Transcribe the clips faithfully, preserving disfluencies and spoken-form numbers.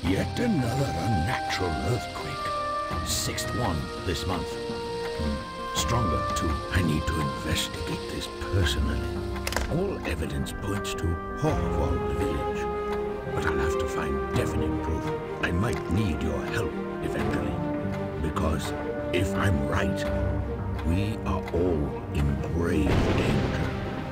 Yet another unnatural earthquake. Sixth one this month. Hmm. Stronger, too. I need to investigate this personally. All evidence points to Horvold village. But I'll have to find definite proof. I might need your help eventually. Because if I'm right, we are all in grave danger.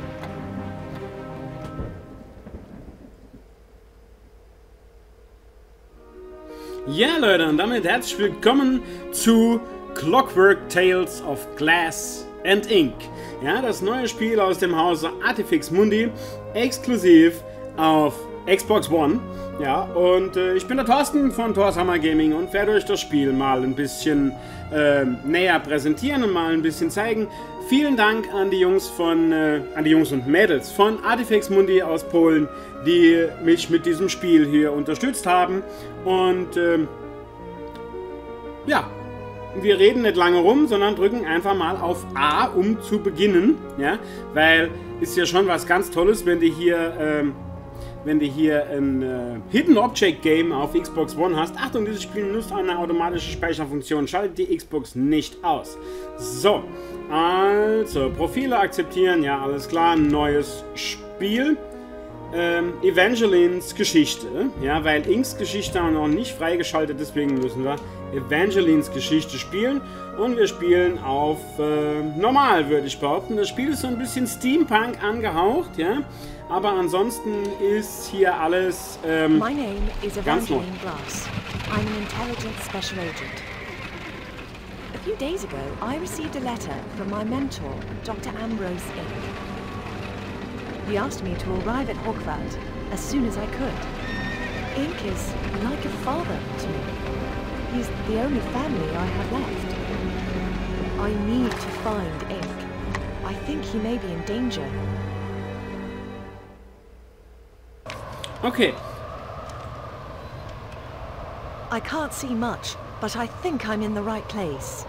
Ja, Leute, und damit herzlich willkommen zu Clockwork Tales of Glass and Ink. Ja, das neue Spiel aus dem Hause Artifex Mundi, exklusiv auf Xbox One. Ja, und äh, ich bin der Thorsten von Thors Hammer Gaming und werde euch das Spiel mal ein bisschen äh, näher präsentieren und mal ein bisschen zeigen. Vielen Dank an die Jungs von, äh, an die Jungs und Mädels von Artifex Mundi aus Polen, die mich mit diesem Spiel hier unterstützt haben. Und ähm, ja, wir reden nicht lange rum, sondern drücken einfach mal auf A, um zu beginnen. Ja, weil ist ja schon was ganz Tolles, wenn du hier, ähm, wenn du hier ein äh, Hidden Object Game auf Xbox One hast. Achtung, dieses Spiel nutzt eine automatische Speicherfunktion. Schaltet die Xbox nicht aus. So, also Profile akzeptieren, ja, alles klar. Neues Spiel. Ähm, Evangelines Geschichte, ja, weil Inks Geschichte haben wir noch nicht freigeschaltet, deswegen müssen wir Evangelines Geschichte spielen und wir spielen auf äh, normal, würde ich behaupten. Das Spiel ist so ein bisschen Steampunk angehaucht, ja, aber ansonsten ist hier alles ähm, My name is ganz neu. Evangeline Glass. I'm an intelligence special agent. A few days ago, I received a letter from my mentor, Doctor Ambrose Ink. He asked me to arrive at Hogwarts as soon as I could. Ink is like a father to me. He's the only family I have left. I need to find Ink. I think he may be in danger. Okay. I can't see much, but I think I'm in the right place.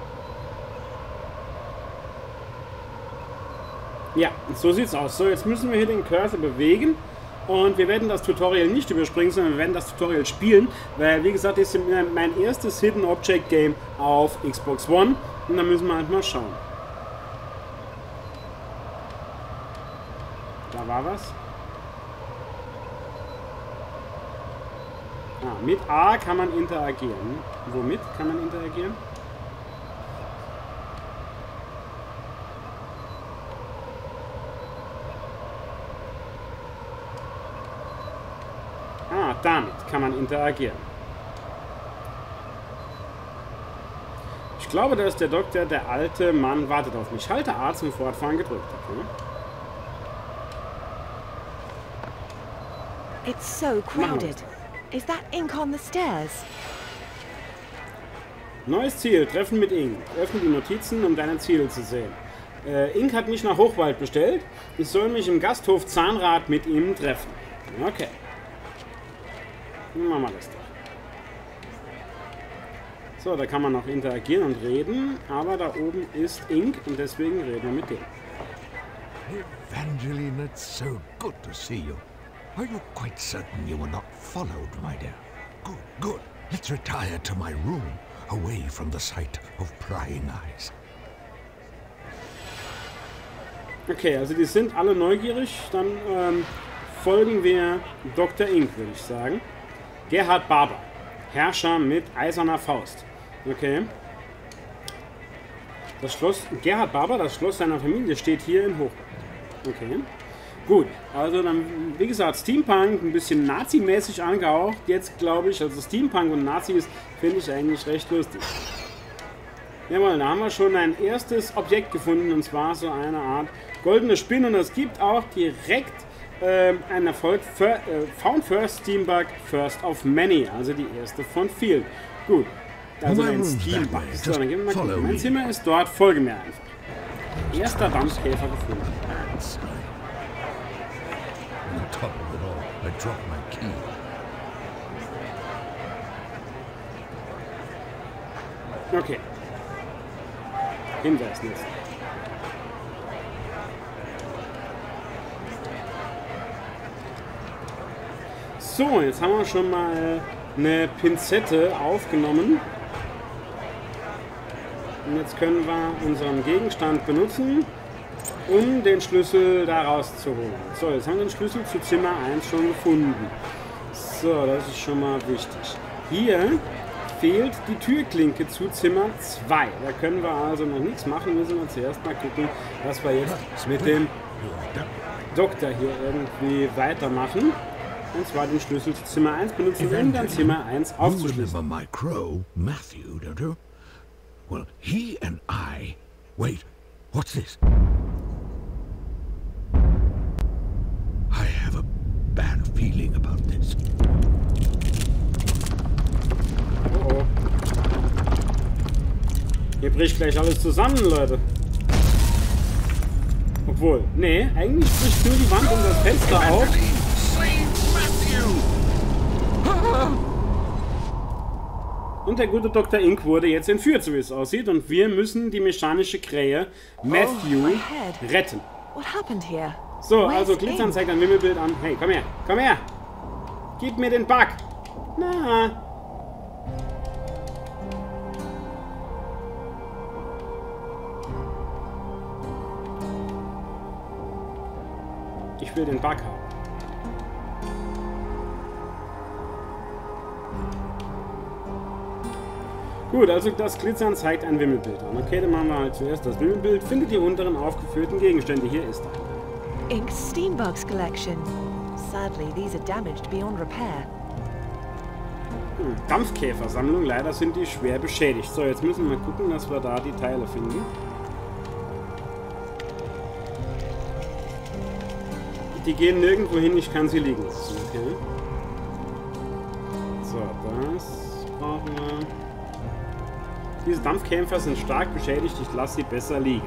Ja, so sieht's aus. So, jetzt müssen wir hier den Cursor bewegen und wir werden das Tutorial nicht überspringen, sondern wir werden das Tutorial spielen, weil, wie gesagt, das ist mein erstes Hidden Object Game auf Xbox One und da müssen wir halt mal schauen. Da war was. Ah, mit A kann man interagieren. Womit kann man interagieren? Ah, damit kann man interagieren. Ich glaube, dass der Doktor, der alte Mann, wartet auf mich. Halte A zum Fortfahren gedrückt. Okay. It's so crowded. Is that Ink on the stairs? Neues Ziel. Treffen mit Ink. Öffne die Notizen, um deine Ziele zu sehen. Äh, Ink hat mich nach Hochwald bestellt. Ich soll mich im Gasthof Zahnrad mit ihm treffen. Okay. Machen wir das doch. So, da kann man noch interagieren und reden, aber da oben ist Ink und deswegen reden wir mit dem. Evangeline, it's so good to see you. Are you quite certain you were not followed, my dear? Good, good. Let's retire to my room, away from the sight of prying eyes. Okay, also die sind alle neugierig. Dann ähm, folgen wir Doktor Ink, würde ich sagen. Gerhard Barber, Herrscher mit eiserner Faust. Okay. Das Schloss Gerhard Barber, das Schloss seiner Familie, steht hier in Hochwald. Okay. Gut, also dann, wie gesagt, Steampunk, ein bisschen Nazi-mäßig angehaucht. Jetzt glaube ich, also Steampunk und Nazis finde ich eigentlich recht lustig. Jawohl, da haben wir schon ein erstes Objekt gefunden, und zwar so eine Art goldene Spinne. Und es gibt auch direkt Ähm, ein Erfolg für, äh, Found First Steambug, First of Many, also die erste von vielen. Gut, also ein Steambug. So, dann gehen wir mal gucken. Mein Zimmer ist dort, folge mir einfach. Erster Dampfkäfer gefunden. Okay. Hinweis nutzen. So, jetzt haben wir schon mal eine Pinzette aufgenommen. Und jetzt können wir unseren Gegenstand benutzen, um den Schlüssel da rauszuholen. So, jetzt haben wir den Schlüssel zu Zimmer eins schon gefunden. So, das ist schon mal wichtig. Hier fehlt die Türklinke zu Zimmer zwei. Da können wir also noch nichts machen. Müssen wir zuerst mal gucken, was wir jetzt mit dem Doktor hier irgendwie weitermachen. Und zwar den Schlüssel zu Zimmer eins benutzen, um dann Zimmer eins aufzuschließen. You remember my crow, Matthew, don't you? Well, he and I... Wait, what's this? I have a bad feeling about this. Oh oh. Hier bricht gleich alles zusammen, Leute. Obwohl, nee, eigentlich bricht nur die Wand und das Fenster auf. Und der gute Doktor Ink wurde jetzt entführt, so wie es aussieht. Und wir müssen die mechanische Krähe Matthew retten. So, also Glitzern zeigt ein Wimmelbild an. Hey, komm her, komm her. Gib mir den Bug. Na. Ich will den Bug haben. Gut, also das Glitzern zeigt ein Wimmelbild an. Okay, dann machen wir halt zuerst das Wimmelbild. Findet die unteren aufgeführten Gegenstände. Hier ist er. Ink's Steambugs collection. Sadly, these are damaged beyond repair. Hm, Dampfkäfersammlung. Leider sind die schwer beschädigt. So, jetzt müssen wir mal gucken, dass wir da die Teile finden. Die gehen nirgendwo hin, ich kann sie liegen lassen. Okay. So, das brauchen wir. Diese Dampfkämpfer sind stark beschädigt, ich lasse sie besser liegen.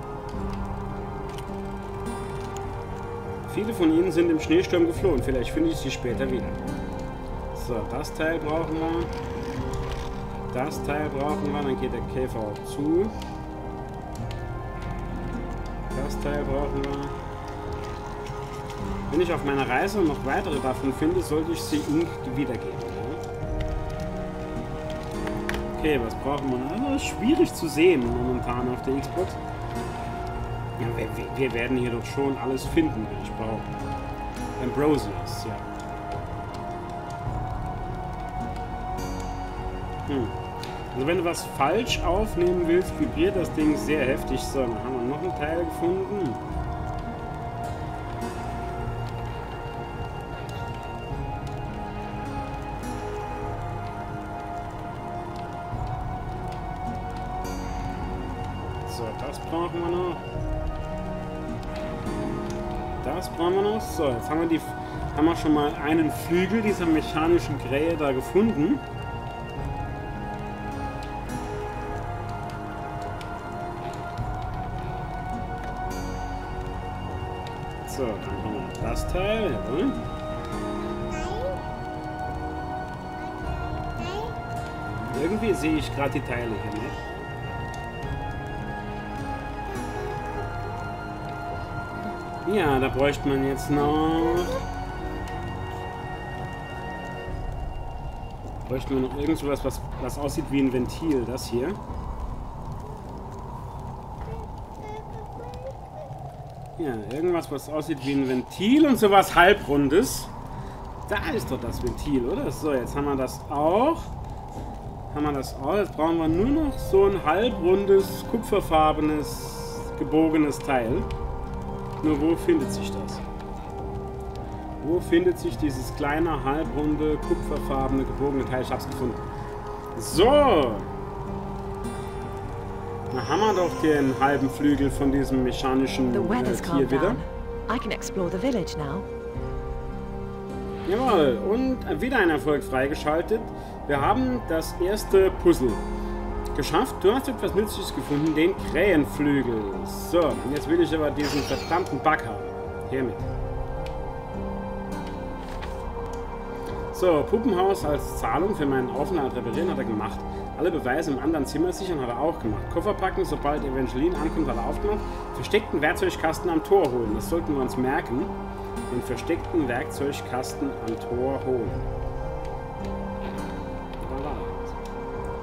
Viele von ihnen sind im Schneesturm geflohen, vielleicht finde ich sie später wieder. So, das Teil brauchen wir. Das Teil brauchen wir, dann geht der Käfer auch zu. Das Teil brauchen wir. Wenn ich auf meiner Reise noch weitere davon finde, sollte ich sie Ink wiedergeben. Okay, was brauchen wir noch? Das ist schwierig zu sehen momentan auf der Xbox. Ja, wir, wir werden hier doch schon alles finden, was ich brauche. Ambrosius, ja. Hm. Also wenn du was falsch aufnehmen willst, vibriert das Ding sehr heftig. So, dann haben wir noch ein Teil gefunden. So, das brauchen wir noch. Das brauchen wir noch. So, jetzt haben wir, die, haben wir schon mal einen Flügel dieser mechanischen Krähe da gefunden. So, dann haben wir noch das Teil. Jawohl. Irgendwie sehe ich gerade die Teile hier nicht. Ja, da bräuchte man jetzt noch... Bräuchte man noch irgend sowas, was, was aussieht wie ein Ventil. Das hier. Ja, irgendwas, was aussieht wie ein Ventil und sowas Halbrundes. Da ist doch das Ventil, oder? So, jetzt haben wir das auch. Haben wir das auch. Jetzt brauchen wir nur noch so ein halbrundes, kupferfarbenes, gebogenes Teil. Nur wo findet sich das? Wo findet sich dieses kleine, halbrunde, kupferfarbene, gebogene Teil? Ich hab's gefunden. So! Da haben wir doch den halben Flügel von diesem mechanischen äh, Tier wieder. I can explore the village now. Jawohl, und wieder ein Erfolg freigeschaltet. Wir haben das erste Puzzle geschafft. Du hast etwas Nützliches gefunden, den Krähenflügel. So, jetzt will ich aber diesen verdammten Bug haben. Hiermit. So, Puppenhaus als Zahlung für meinen Aufenthalt reparieren hat er gemacht. Alle Beweise im anderen Zimmer sichern hat er auch gemacht. Koffer packen, sobald Evangeline ankommt, hat er aufgemacht. Versteckten Werkzeugkasten am Tor holen. Das sollten wir uns merken. Den versteckten Werkzeugkasten am Tor holen.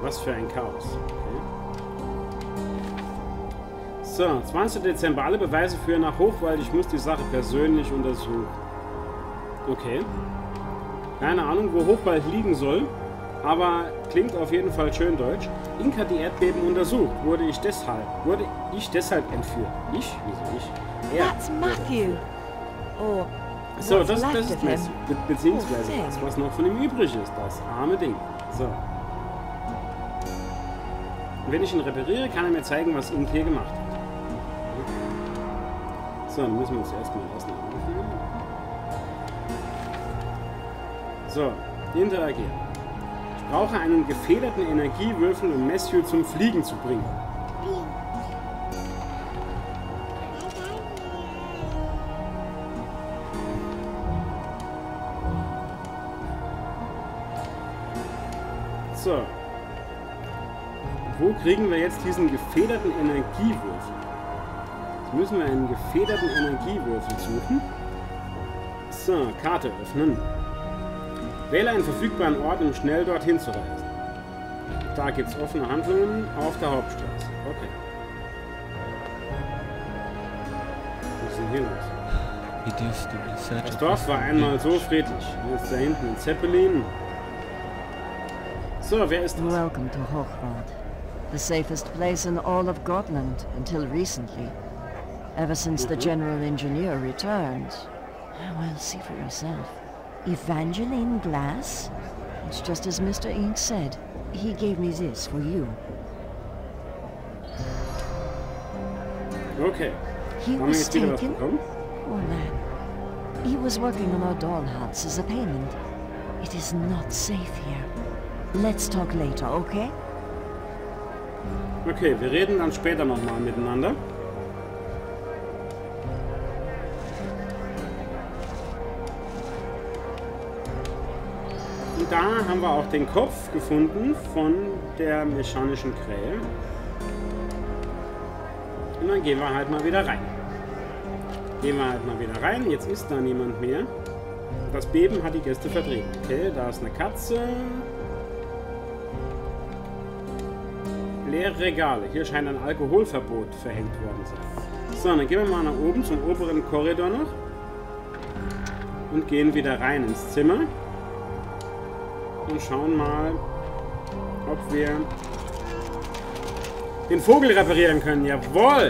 Was für ein Chaos. Okay. So, zwanzigster Dezember. Alle Beweise führen nach Hochwald. Ich muss die Sache persönlich untersuchen. Okay. Keine Ahnung, wo Hochwald liegen soll. Aber klingt auf jeden Fall schön deutsch. Ink hat die Erdbeben untersucht. Wurde ich deshalb, wurde ich deshalb entführt. Ich? Wieso ich? Er. That's Matthew. Or So, what's das, left das ist of him. Messi. Be beziehungsweise Oh, das, thing. was noch von ihm übrig ist. Das arme Ding. So. Wenn ich ihn repariere, kann er mir zeigen, was Ink hier gemacht hat. So, dann müssen wir uns erstmal lassen. So, interagieren. Ich brauche einen gefederten Energiewürfel, um Matthew zum Fliegen zu bringen. So. Wo kriegen wir jetzt diesen gefederten Energiewürfel? Jetzt müssen wir einen gefederten Energiewürfel suchen. So, Karte öffnen. Wähle einen verfügbaren Ort, um schnell dorthin zu reisen. Da gibt es offene Handlungen auf der Hauptstraße. Okay. Was ist denn hier los? It used to be such Das a Dorf war einmal so friedlich. Jetzt da hinten ein Zeppelin. So, wer ist das? Welcome to Hochwald, the safest place in all of Gotland until recently. Ever since the general engineer returned. Well, see for yourself. Evangeline Glass? It's just as Mister Ink said. He gave me this for you. Okay. He Haben wir was jetzt wieder was taken? bekommen? Poor lad. He was working on our dollhouse as a payment. It is not safe here. Let's talk later, okay? Okay, wir reden dann später nochmal miteinander. Und da haben wir auch den Kopf gefunden von der mechanischen Krähe. Und dann gehen wir halt mal wieder rein. Gehen wir halt mal wieder rein. Jetzt ist da niemand mehr. Das Beben hat die Gäste vertrieben. Okay, da ist eine Katze. Leere Regale. Hier scheint ein Alkoholverbot verhängt worden zu sein. So, dann gehen wir mal nach oben zum oberen Korridor noch. Und gehen wieder rein ins Zimmer. Und schauen mal, ob wir den Vogel reparieren können. Jawohl!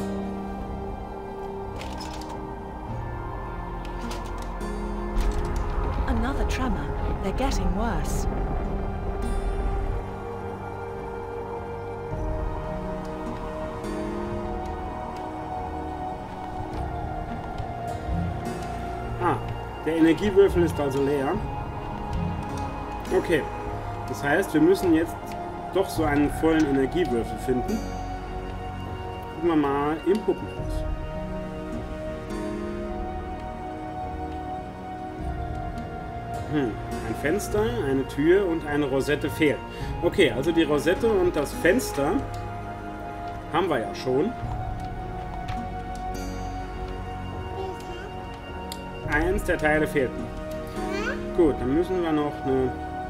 Another tremor. They're getting worse. Ah, der Energiewürfel ist also leer. Okay, das heißt, wir müssen jetzt doch so einen vollen Energiewürfel finden. Gucken wir mal im Puppenhaus. Hm, ein Fenster, eine Tür und eine Rosette fehlen. Okay, also die Rosette und das Fenster haben wir ja schon. Eins der Teile fehlt noch. Gut, dann müssen wir noch eine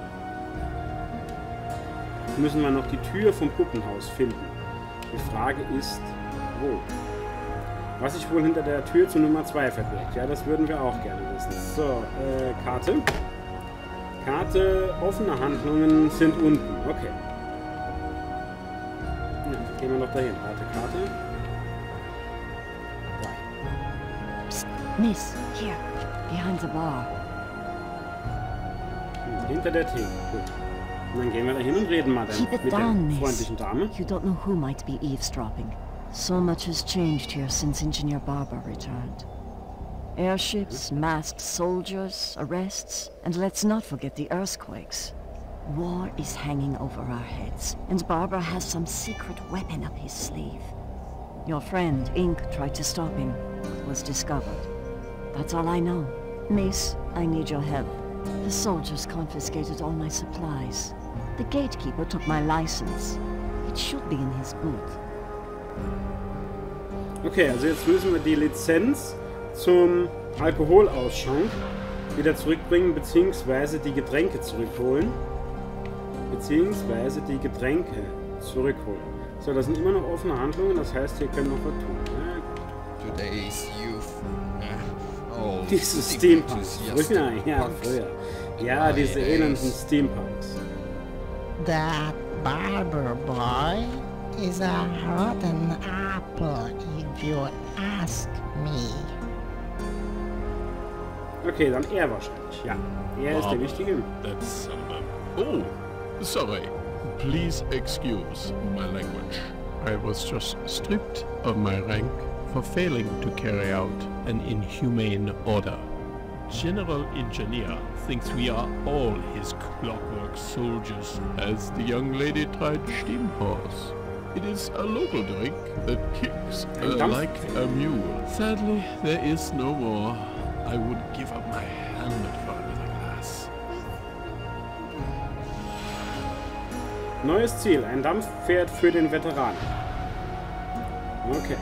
müssen wir noch die Tür vom Puppenhaus finden. Die Frage ist, wo? Was sich wohl hinter der Tür zu Nummer zwei verbirgt. Ja, das würden wir auch gerne wissen. So, äh, Karte. Karte, offene Handlungen sind unten. Okay. Ja, gehen wir noch dahin. Warte, Karte. Da. Psst, Miss, here, behind the bar. Hm, hinter der Theke. Gut. Und dann gehen wir da hin und reden mal dann Keep it mit down, der miss. freundlichen Dame. You don't know who might be eavesdropping. So much has changed here since Engineer Barber returned. Airships, masked soldiers, arrests, and let's not forget the earthquakes. War is hanging over our heads, and Barber has some secret weapon up his sleeve. Your friend, Ink, tried to stop him, but was discovered. That's all I know. Miss, I need your help. The soldiers confiscated all my supplies. The gatekeeper took my license. It should be in his booth. Okay, also jetzt müssen wir die Lizenz zum Alkoholausschank wieder zurückbringen, beziehungsweise die Getränke zurückholen. beziehungsweise die Getränke zurückholen. So, das sind immer noch offene Handlungen, das heißt, hier können noch was tun. Ja. Today's youth. Oh, Diese Steampunks. Früher, ja, früher. Ja, diese elenden Steampunks. That barber boy is a rotten apple, if you ask me. Okay, dann er wahrscheinlich. Ja, er ist der Wichtige. That's uh, oh, sorry. Please excuse my language. I was just stripped of my rank for failing to carry out an inhumane order. General Engineer thinks we are all his clockwork soldiers, as the young lady tried Steamhorse. It is a local drink that kicks uh, like a mule. Sadly, there is no more. I would give up my hand for another glass. Neues Ziel, ein Dampfpferd für den Veteran. Okay.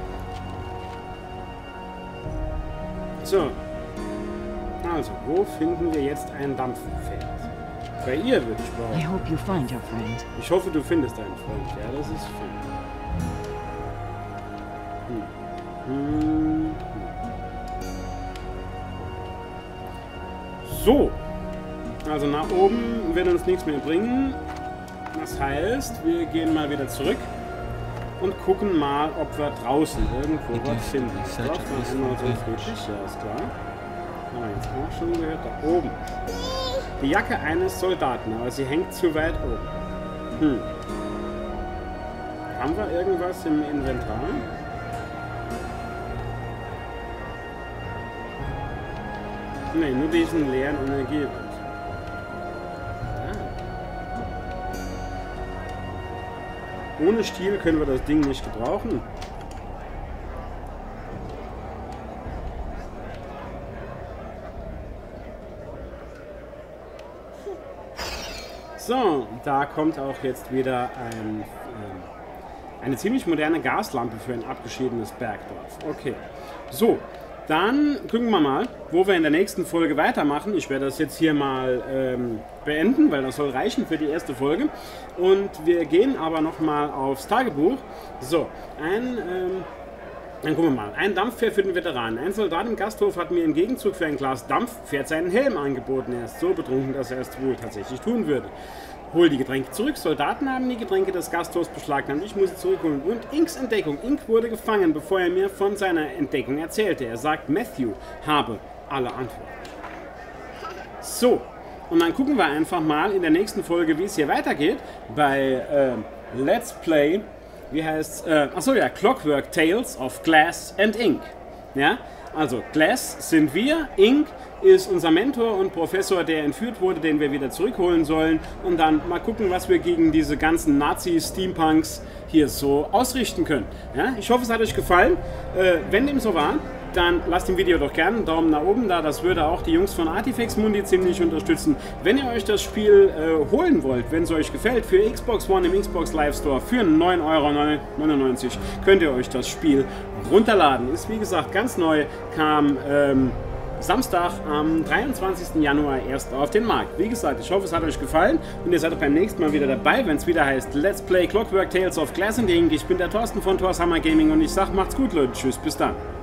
So. Also, wo finden wir jetzt ein Dampfpferd? Bei ihr würde ich I brauchen. hope you find your friend. Ich hoffe, du findest einen Freund. Ja, das ist schön. Hm. Hm. So. Also nach oben wird uns nichts mehr bringen. Das heißt, wir gehen mal wieder zurück und gucken mal, ob wir draußen irgendwo was finden. Dort war immer so friedlich, ja, ist klar. Haben wir jetzt auch schon gehört, da oben. Die Jacke eines Soldaten, aber sie hängt zu weit oben. Hm. Haben wir irgendwas im Inventar? Ne, nur diesen leeren Energiewert. Ohne Stiel können wir das Ding nicht gebrauchen. So, da kommt auch jetzt wieder ein, äh, eine ziemlich moderne Gaslampe für ein abgeschiedenes Bergdorf. Okay, so, dann gucken wir mal, wo wir in der nächsten Folge weitermachen. Ich werde das jetzt hier mal ähm, beenden, weil das soll reichen für die erste Folge. Und wir gehen aber nochmal aufs Tagebuch. So, ein... Ähm, Dann gucken wir mal. Ein Dampfpferd für den Veteranen. Ein Soldat im Gasthof hat mir im Gegenzug für ein Glas Dampfpferd seinen Helm angeboten. Er ist so betrunken, dass er es wohl tatsächlich tun würde. Hol die Getränke zurück. Soldaten haben die Getränke des Gasthofs beschlagnahmt. Ich muss sie zurückholen. Und Inks Entdeckung. Ink wurde gefangen, bevor er mir von seiner Entdeckung erzählte. Er sagt, Matthew habe alle Antworten. So. Und dann gucken wir einfach mal in der nächsten Folge, wie es hier weitergeht. Bei äh, Let's Play... Wie heißt äh, achso ja, Clockwork Tales of Glass and Ink. Ja, also Glass sind wir, Ink ist unser Mentor und Professor, der entführt wurde, den wir wieder zurückholen sollen. Und dann mal gucken, was wir gegen diese ganzen Nazi-Steampunks hier so ausrichten können. Ja, ich hoffe, es hat euch gefallen. Äh, wenn dem so war, dann lasst dem Video doch gerne einen Daumen nach oben da. Das würde auch die Jungs von Artifex Mundi ziemlich unterstützen. Wenn ihr euch das Spiel äh, holen wollt, wenn es euch gefällt, für Xbox One im Xbox Live Store für neun Euro neunundneunzig könnt ihr euch das Spiel runterladen. Ist wie gesagt ganz neu, kam ähm, Samstag am dreiundzwanzigsten Januar erst auf den Markt. Wie gesagt, ich hoffe, es hat euch gefallen und ihr seid auch beim nächsten Mal wieder dabei, wenn es wieder heißt Let's Play Clockwork Tales of Glass and Ink. Ich bin der Thorsten von Thors Hammer Gaming und ich sag, macht's gut, Leute. Tschüss, bis dann.